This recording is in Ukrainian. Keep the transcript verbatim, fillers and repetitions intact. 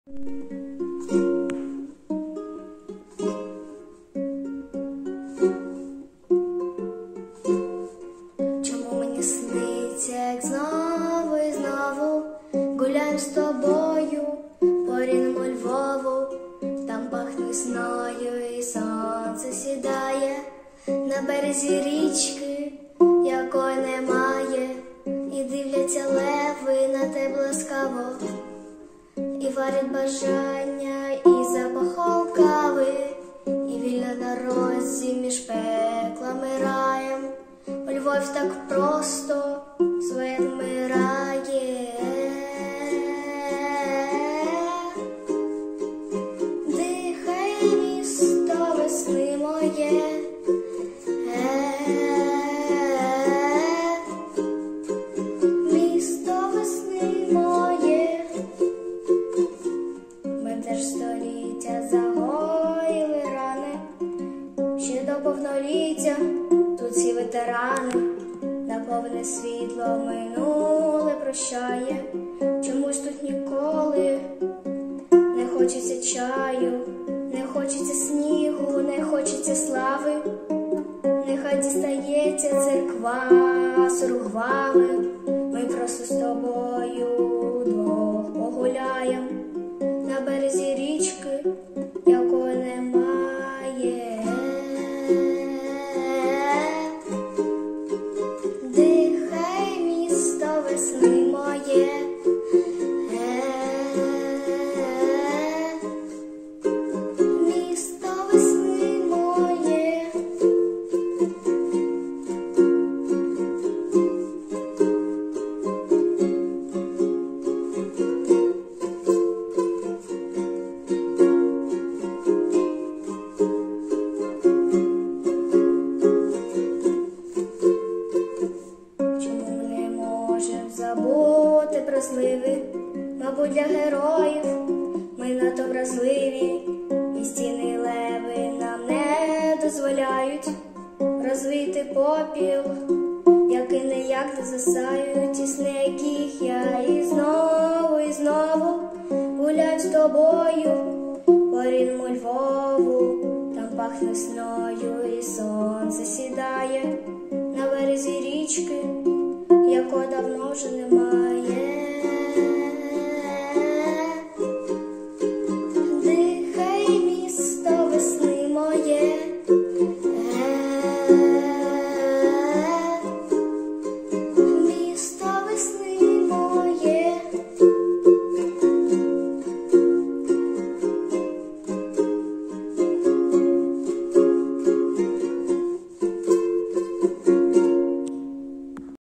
Чому мені сниться, як знову і знову гуляєм з тобою по рідному Львову? Там пахне весною і сонце сідає на березі річки, якої немає, і дивляться леви на тебе ласкаво, і варять бажання, і запахом кави, і вільна на розі між пеклами раєм. У Львові так просто своє вмирає. Дихає місто весни моє, місто весни моє. Ми теж століття загоїли рани, ще до повноліття тут всі ветерани. На повне світло минуле прощає, чомусь тут ніколи не хочеться чаю, не хочеться снігу, не хочеться слави. Нехай дістається церква сургвами, ми просто з тобою вдвох погуляєм на березі річки, якої немає. Дихай місто весни моє, місто весни моє. Забути про зливи, мабуть, для героїв ми надто вразливі, і стіни леви нам не дозволяють розвити попіл, який ніяк не засають, і сни, яких я і знову, і знову гуляю з тобою по рідному Львову. Там пахне весною і сонце сідає на березі річки, якої давно вже немає.